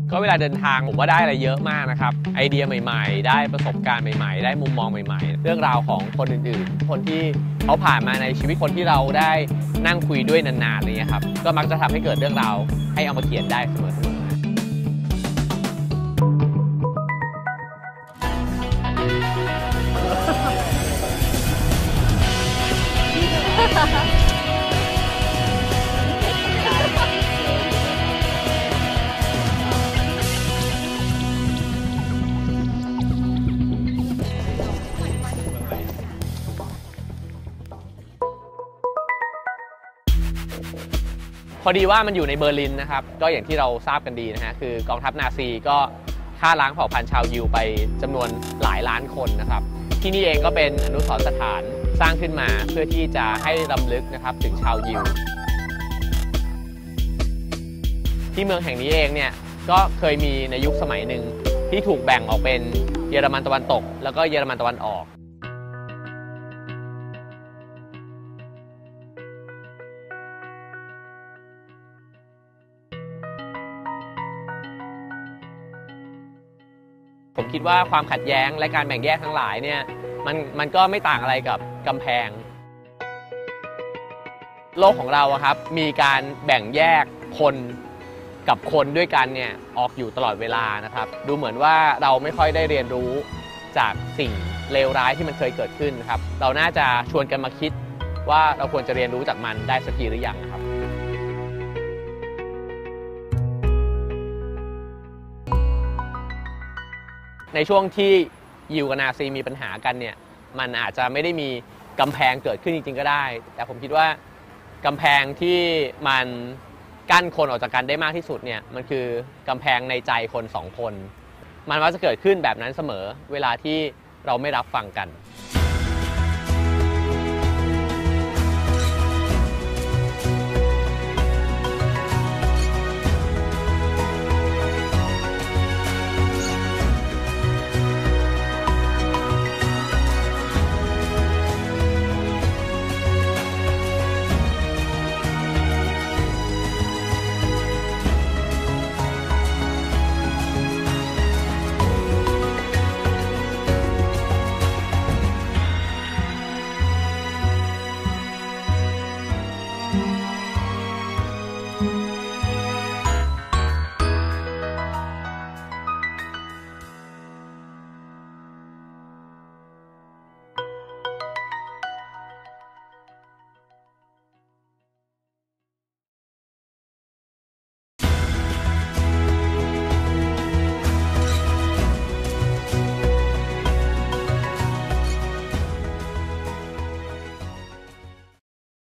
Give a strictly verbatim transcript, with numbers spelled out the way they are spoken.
ก็เวลาเดินทางผมว่าได้อะไรเยอะมากนะครับไอเดียใหม่ๆได้ประสบการณ์ใหม่ๆได้มุมมองใหม่ๆเรื่องราวของคนอื่นๆคนที่เขาผ่านมาในชีวิตคนที่เราได้นั่งคุยด้วยนานๆอะไรเงี้ยครับก็มักจะทำให้เกิดเรื่องราวให้เอามาเขียนได้เสมอพอดีว่ามันอยู่ในเบอร์ลินนะครับก็อย่างที่เราทราบกันดีนะฮะคือกองทัพนาซีก็ฆ่าล้างเผ่าพันธุ์ชาวยิวไปจำนวนหลายล้านคนนะครับที่นี่เองก็เป็นอนุสรณ์สถานสร้างขึ้นมาเพื่อที่จะให้รำลึกนะครับถึงชาวยิวที่เมืองแห่งนี้เองเนี่ยก็เคยมีในยุคสมัยหนึ่งที่ถูกแบ่งออกเป็นเยอรมันตะวันตกแล้วก็เยอรมันตะวันออกผมคิดว่าความขัดแย้งและการแบ่งแยกทั้งหลายเนี่ยมันมันก็ไม่ต่างอะไรกับกำแพงโลกของเราครับมีการแบ่งแยกคนกับคนด้วยกันเนี่ยออกอยู่ตลอดเวลานะครับดูเหมือนว่าเราไม่ค่อยได้เรียนรู้จากสิ่งเลวร้ายที่มันเคยเกิดขึ้นครับเราน่าจะชวนกันมาคิดว่าเราควรจะเรียนรู้จากมันได้สักทีหรือยังครับในช่วงที่ยิวกับนาซีมีปัญหากันเนี่ยมันอาจจะไม่ได้มีกำแพงเกิดขึ้นจริงๆก็ได้แต่ผมคิดว่ากำแพงที่มันกั้นคนออกจากกันได้มากที่สุดเนี่ยมันคือกำแพงในใจคนสองคนมันมักจะเกิดขึ้นแบบนั้นเสมอเวลาที่เราไม่รับฟังกัน